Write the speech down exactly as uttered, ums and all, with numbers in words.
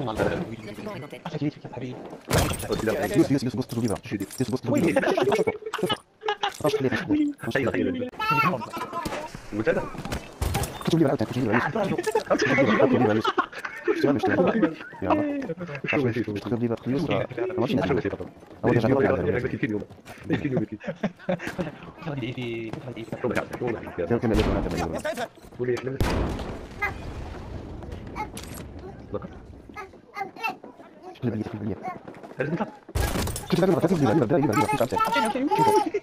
يوسف يوسف يوسف بص تجيب يوسف بص تجيب خلاص خليه خير خير وتدا كنت تجيب على كنت تجيب على كنت تجيب على اشتغل اشتغل يا الله كنت تجيب على يوسف ماشي نحن اول شيء انا بكيت اليوم بكيت اليوم بكيت كم كم اللي انا تبغى ولي اللي بيجي اللي بيجي هل انت كنت تجيب على كنت تجيب على كنت تجيب على